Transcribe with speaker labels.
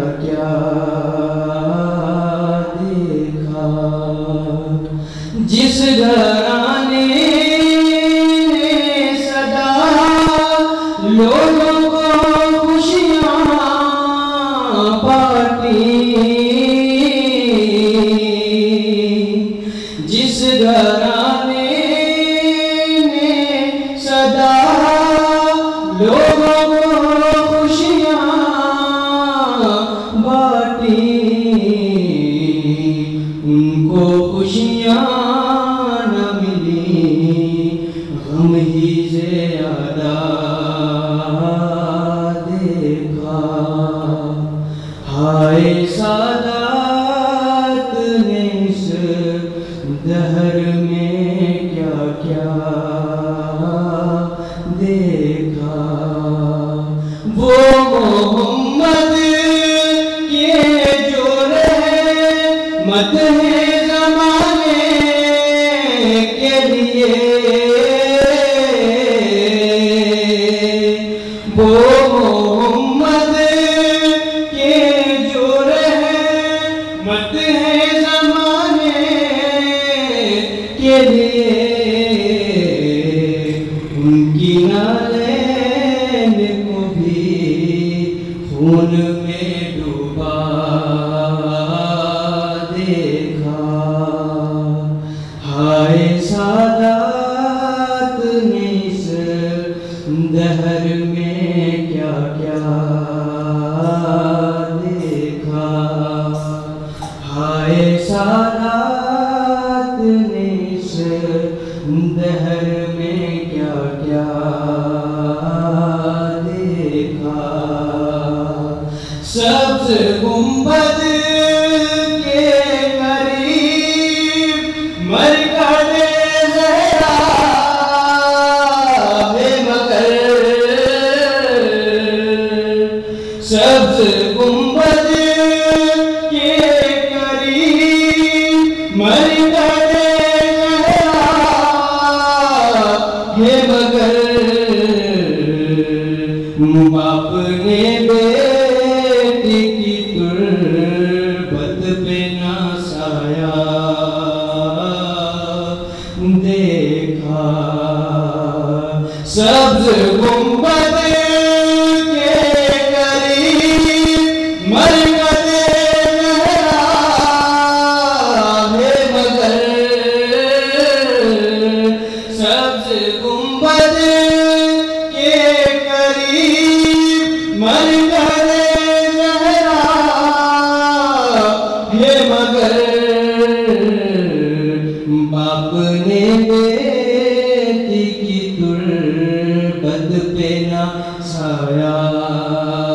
Speaker 1: क्या देखा। जिस घराने ने सदा लोगों को खुशियाँ बांटी, जिस घराने ने सदा लोगों को खुशियाँ बांटी, उनको खुशियाँ न मिली, गम ही ज़्यादा देखा। हाय सादात ने इस दहर में क्या क्या देखा। वो मोहम्मद के जो रहमत है ज़माने के लिए, वो मोहम्मद के जो रहमत है ज़माने के लिए, उनकी नालैन को भी खून में डूबा देखा। हाय सादात ने इस दहर में क्या क्या देखा। हाय सादात ने इस दहर में क्या क्या देखा। सब्ज़ गुंबद के करीब मरकज़ ज़हरा है मगर, सब्ज़ गुंबद के करीब मरकज़ ज़हरा है मगर, बाप ने बेटी की तुर्बत पे ना साया देखा। सब्ज़ गुंबद के करीब मरकज़ ज़हरा है मगर, सब्ज़ गुंबद के करीब मरकज़ ज़हरा है मगर, बाप ने बेटी की तुर्बत पे ना साया